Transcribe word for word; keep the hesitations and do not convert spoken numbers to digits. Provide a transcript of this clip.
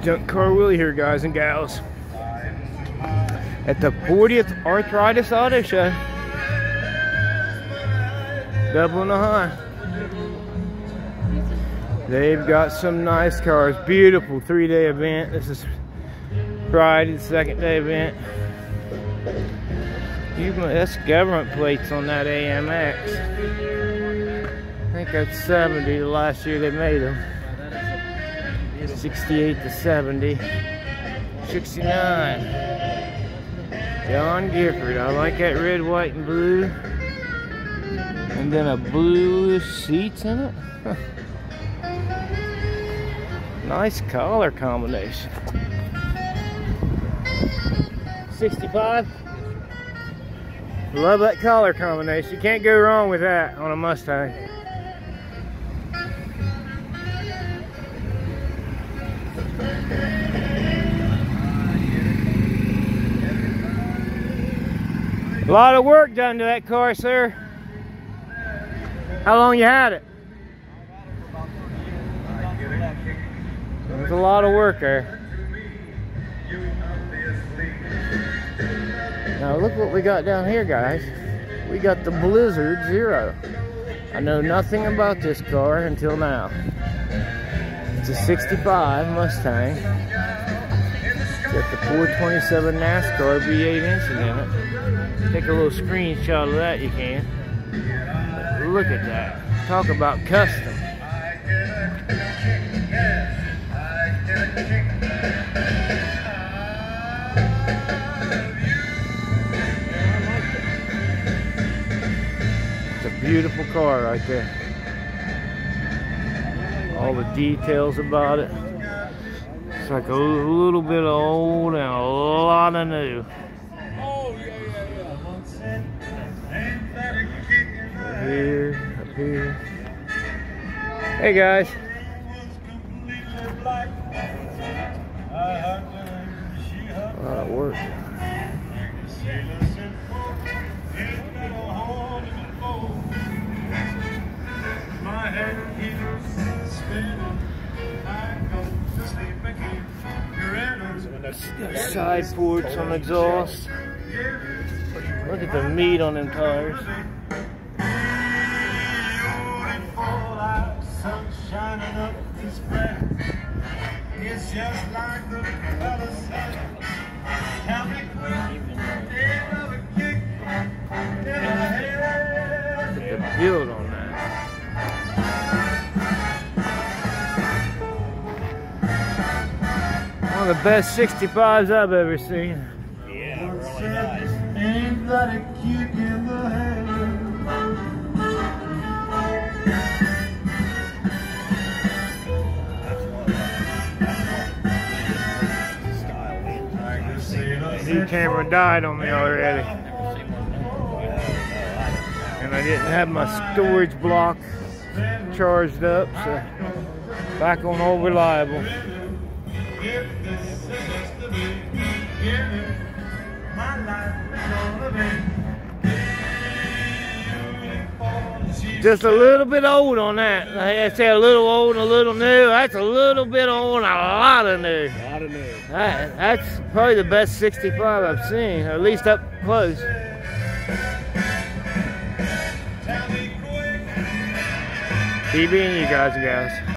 Junk Car Willie here, guys and gals, at the fortieth Arthritis Auto Show, Dublin, Ohio. They've got some nice cars, beautiful three-day event. This is Friday, the second day event. You, that's government plates on that A M X. I think that's seventy, the last year they made them. sixty-eight to seventy. sixty-nine. John Gifford. I like that red, white, and blue. And then a blue seats in it. Huh. Nice color combination. sixty-five. Love that color combination. You can't go wrong with that on a Mustang. A lot of work done to that car, sir. How long you had it? There's a lot of work there. Now look what we got down here, guys. We got the Blizzard Zero. I know nothing about this car until now. It's a sixty-five Mustang. It's got the four twenty-seven NASCAR V eight engine in it. Take a little screenshot of that, you can. Look at that. Talk about custom. It's a beautiful car right there. All the details about it. It's like a little bit of old and a lot of new. Here, up here. Hey guys. A lot of work. Side ports on exhaust. Look at the meat on them tires. Shining up his breath. It's just like the other side. Tell me quick, they never kick, never had. Look at the build on that. One of the best sixty-fives I've ever seen. Yeah, really nice. Ain't got a kick in the head. New camera died on me already, and I didn't have my storage block charged up, so back on old reliable. Just a little bit old on that. I say a little old and a little new. That's a little bit old and a lot of new. A lot of new. That, that's probably the best sixty-five I've seen, or at least up close. T V and you guys and gals.